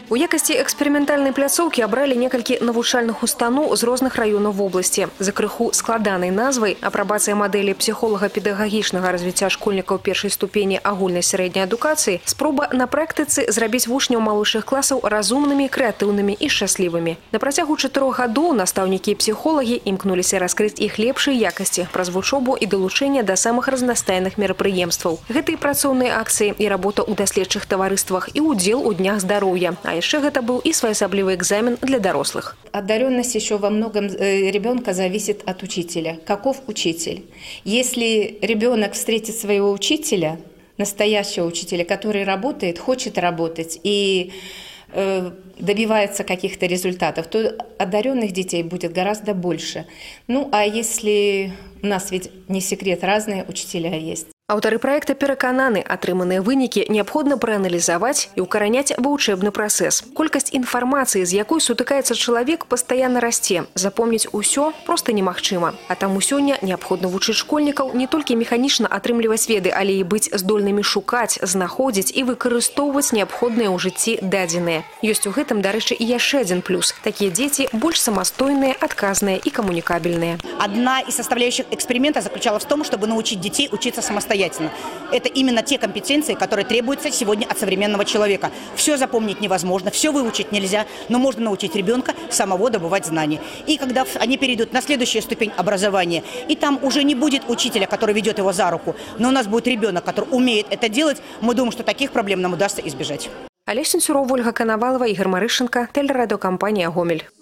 У якасці эксперыментальнай пляцоўкі абралі некалькі навучальных устаноў з розных раёнаў вобласці. За крыху складанай назвай апрабацыя мадэлі псіхолага-педагагічнага развіцця школьнікаў першай ступені агульнай сярэдняй адукацыі спроба на практыцы зрабіць вучняў малодшых класаў разумнымі, крэатыўнымі і шчаслівымі. На працягу 4 гадоў настаўнікі і псіхолагі імкнуліся раскрыць іх лепшыя якасці праз вучобу і далучэнне да самых разнастайных мерапрыемстваў. Гэта і працоўныя акцыі, і работа ў даследчых таварыствах, і удзел у днях здароўя. А еще это был и своеособливый экзамен для взрослых. Одаренность еще во многом ребенка зависит от учителя. Каков учитель? Если ребенок встретит своего учителя, настоящего учителя, который работает, хочет работать и добивается каких-то результатов, то одаренных детей будет гораздо больше. Ну, а если у нас ведь не секрет, разные учителя есть. Аўтары праекта перакананы, атрыманыя вынікі неабходна прааналізаваць і ўкараняць ва ўчэбны працэс. Колькасць інфармацыі, з якой сутыкаецца чалавек, пастаянна расце. Запомніць усё проста немагчыма. А таму сёння неабходна вучыць школьнікаў не толькі механічна атрымліваць веды, але і быць здольнымі шукаць, знаходзіць і выкарыстоўваць неабходныя ў жыцці дадзеныя. Ёсць у гэтым, дарэчы, і яшчэ адзін плюс. Такія дзеці больш самастойныя, адказныя і камунікабельныя. Одна из составляющих эксперимента заключалась в том, чтобы научить детей учиться самостоятельно. Это именно те компетенции, которые требуются сегодня от современного человека. Все запомнить невозможно, все выучить нельзя, но можно научить ребенка самого добывать знания. И когда они перейдут на следующую ступень образования, и там уже не будет учителя, который ведет его за руку, но у нас будет ребенок, который умеет это делать, мы думаем, что таких проблем нам удастся избежать. Олег Сенцюров, Ольга Коновалова, Игорь Марышенко, телерадиокомпания «Гомель».